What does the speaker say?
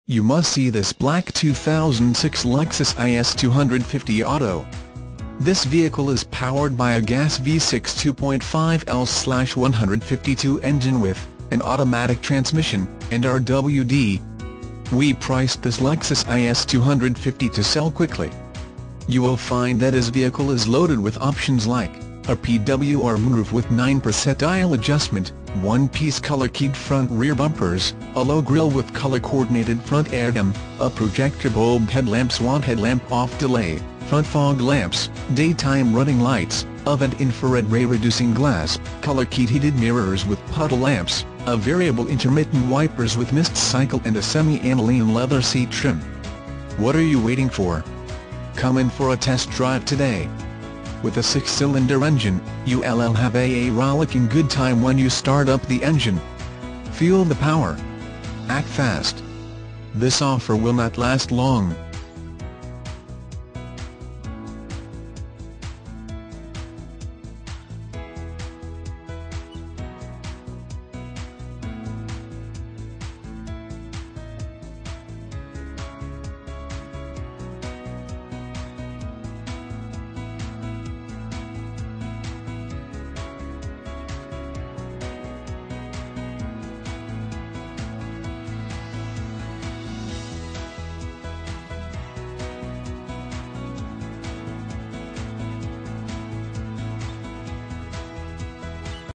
You must see this black 2006 Lexus IS 250 Auto. This vehicle is powered by a gas V6 2.5L/152 engine with an automatic transmission and RWD. We priced this Lexus IS 250 to sell quickly. You will find that this vehicle is loaded with options like a PWR moonroof with 9% dial adjustment, one-piece color-keyed front-rear bumpers, a low grille with color-coordinated front aircam, a projector bulb headlamp SWAT headlamp off delay, front fog lamps, daytime running lights, a vent infrared ray-reducing glass, color-keyed heated mirrors with puddle lamps, a variable intermittent wipers with mist cycle and a semi-aniline leather seat trim. What are you waiting for? Come in for a test drive today. With a 6-cylinder engine, you'll have a rollicking good time when you start up the engine. Feel the power. Act fast. This offer will not last long.